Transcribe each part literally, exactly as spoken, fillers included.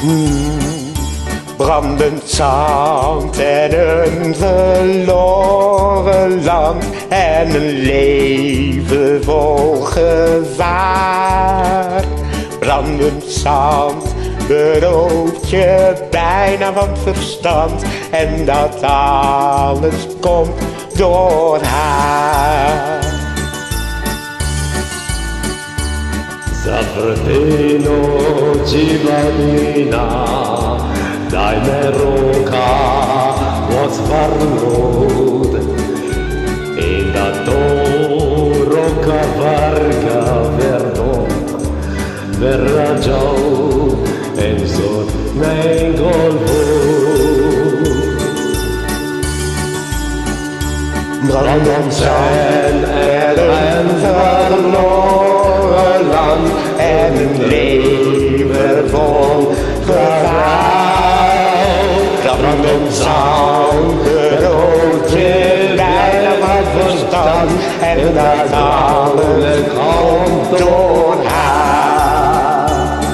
Brandend zand en een verloren land en een leven vol gevaar. Brandend zand berooft je bijna van verstand en dat alles komt door haar. Zavrteno civanina, daj me roka otvarnut, in da to roka varga verdom, verrađao en zot mengolvu. Brandend zand en een verloren land en een leven vol gevaar. Brandend zand berooft je bijna van verstand en dat alles komt door haar.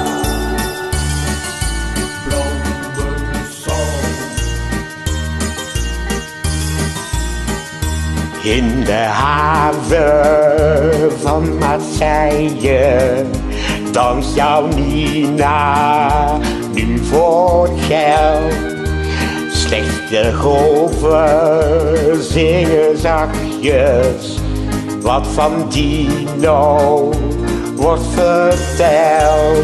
In de haven van Marseille danst jouw Nina nu voor geld. Slechts de golven zingen zachtjes wat van Dino wordt verteld.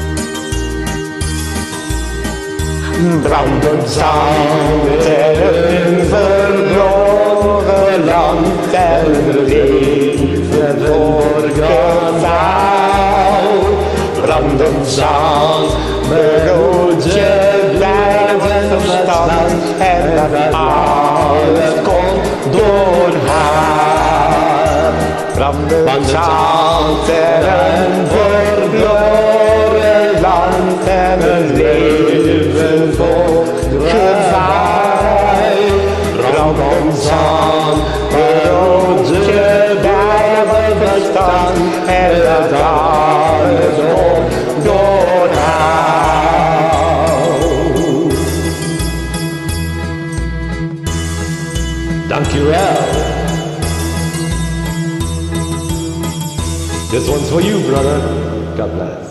Brandend zand en een verloren land en een leven voor gevaar. Brandend zand berooft je blijven verstand en dat alles komt door haar. Brandend zand en een verloren land en een leven vol gevaar. Brandend zand berooft je blijven verstand en dat alles komt door haar. Dankjewel. This one's for you, brother. God bless.